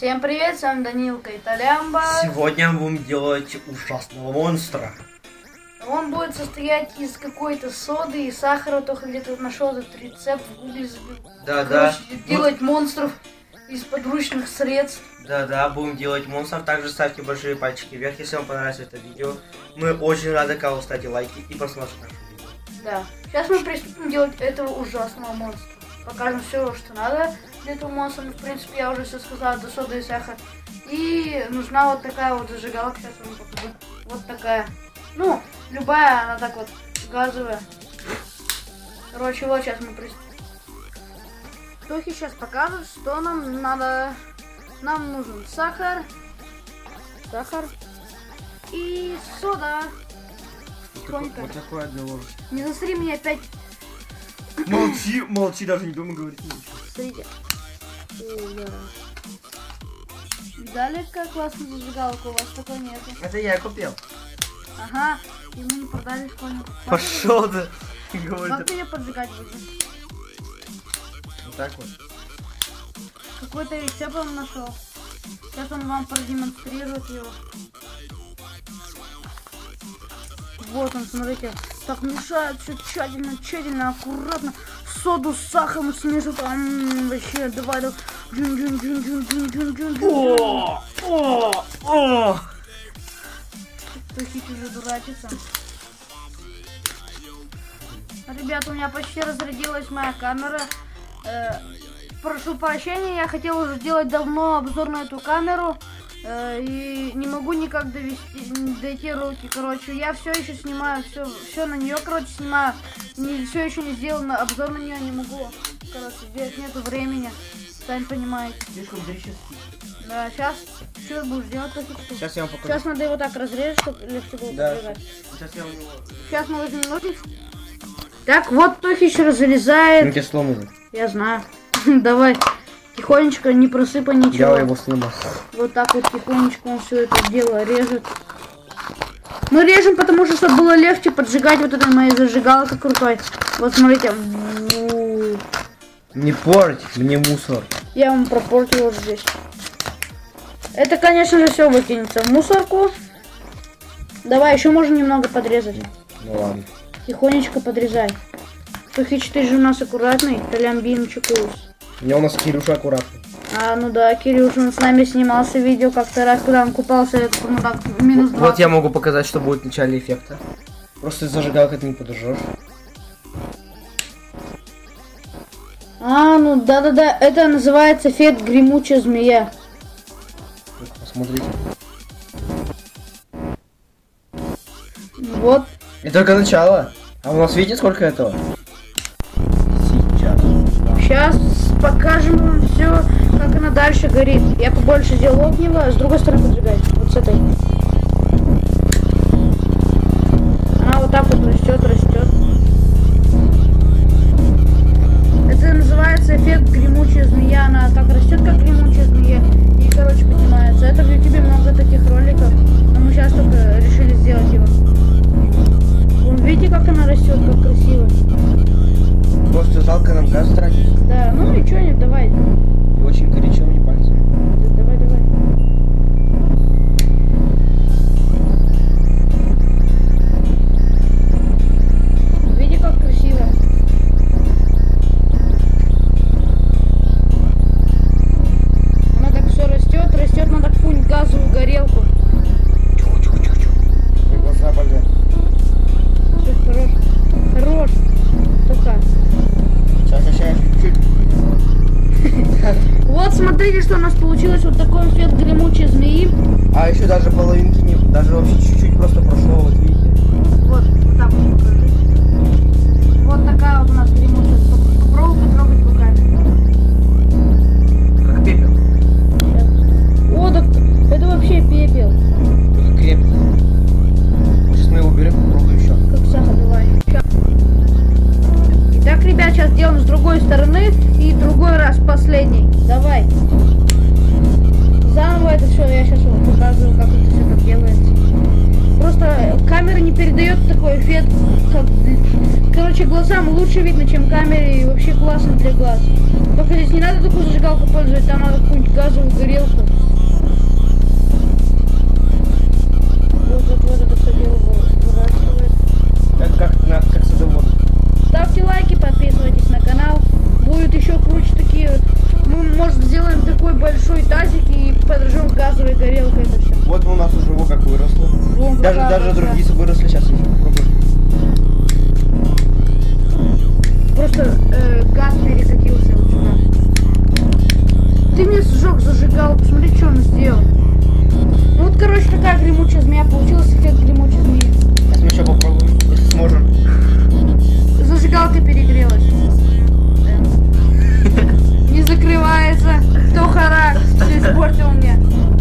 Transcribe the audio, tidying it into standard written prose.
Всем привет, с вами Данилка и Толямба. Сегодня мы будем делать ужасного монстра. Он будет состоять из какой-то соды и сахара, только где-то нашел этот рецепт в гугле. Да. Делать монстров из подручных средств. Да, будем делать монстров. Также ставьте большие пальчики вверх, если вам понравится это видео. Мы очень рады, кого ставьте лайки и посмотрите наше видео. Да. Сейчас мы приступим делать этого ужасного монстра. Покажем все, что надо для этого монстра. В принципе, я уже все сказала, до соды и сахар. И нужна вот такая вот зажигалка. Сейчас вам покажу. Вот такая. Ну, любая, она так вот газовая. Короче, вот сейчас мы приступим. Тохи сейчас покажет, что нам надо. Нам нужен сахар и сода. Вот такое одно ложечко. Не засри меня опять. Молчи, даже не думай говорить ничего. Смотрите. Видали, как классно зажигалка? У вас такой нет. Это я купил. Ага, ему не продали в школе. Пошел ты. Как ты ее поджигать будешь? Вот так вот. Какой-то рецепт он нашел. Сейчас он вам продемонстрирует его. Вот он, смотрите. Так мешают все тщательно, аккуратно. Соду с сахаром смешивают. Вообще, давай. Тохич уже дурачится. Ребята, у меня почти разрядилась моя камера. Прошу прощения, я хотел уже делать давно обзор на эту камеру. И не могу никак дойти руки. Короче, я все еще снимаю, все на нее, короче, снимаю. Все еще не сделал обзор на нее, не могу. Короче, здесь нету времени. Сами понимаете. Да, сейчас что будешь делать? Сейчас я вам покажу. Сейчас надо его так разрезать, чтобы легче было поджигать. Сейчас мы возьмем ножницы. Так, вот Тохич разрезает. Я сломаю. Я знаю. Давай. Тихонечко, не просыпай ничего. Я его сломал. Вот так вот тихонечко он все это дело режет. Мы режем, потому что чтобы было легче поджигать вот этой моей зажигалкой крутой. Вот смотрите. Не порть мне мусор. Я вам пропортил вот здесь. Это, конечно же, все выкинется в мусорку. Давай, еще можно немного подрезать. Ну ладно. Тихонечко подрезай. Тохич, ты же у нас аккуратный. Толямбинчик ус. У меня у нас Кирюша аккуратный. Ну да, Кирюша, он с нами снимался видео как-то раз, когда он купался, ну так, минус 20. Вот я могу показать, что будет в начале эффекта. Просто зажигалкой ты не подожжешь. Ну да, это называется эффект гремучая змея. Посмотрите. Вот. И только начало. А у нас видите, сколько этого? Сейчас покажем вам все, как она дальше горит. Я побольше сделал огнево, а с другой стороны поджигать. Вот с этой. Она вот так вот растет. Это называется эффект гремучая змея. Она так растет, как гремучая змея. И, короче, поднимается. Это в YouTube много таких роликов. Но мы сейчас только решили сделать его. Вон, видите, как она растет, как красиво. Просто жалко нам газ тратить. Да, ну ничего, не давай. Очень горячо мне пальцы. Да, давай. Видите, как красиво. Она так все растет, надо какую-нибудь газовую горелку. Глаза болят. Все, хорош. Только. Сейчас чуть-чуть. Вот смотрите, что у нас получилось. Вот такой эффект гремучей змеи. А еще даже половинки не, даже вообще чуть-чуть просто прошло, вот видите. Вот так вот покажи. Вот такая вот у нас гремучая. Попробуй потрогать руками. Как пепел. О, так это вообще пепел. Только крепкий. Сейчас мы его берем, попробуем еще. Как сахар, давай. Итак, ребят, сейчас делаем с другой стороны и другой раз последний. Давай. Заново это все, я сейчас вам показываю, как это все так делается. Просто камера не передает такой эффект, как... Короче, глазам лучше видно, чем камере, и вообще классно для глаз. Только здесь не надо такую зажигалку пользовать, там надо какую-нибудь газовую горелку. пасеки и поджег газовой горелкой это все. Вот у нас уже во как выросло. Вон Даже какая другие выросли. Сейчас я попробую. Просто газ перекатился вот сюда. Ты мне сжег зажигал, посмотри, что он сделал. Ну вот, короче, такая гремучая змея получилась, эффект гремучей змеи. Сейчас мы еще попробуем, если сможем. Зажигалка перегрелась. Не закрывается. Кто харак? Все испортил мне.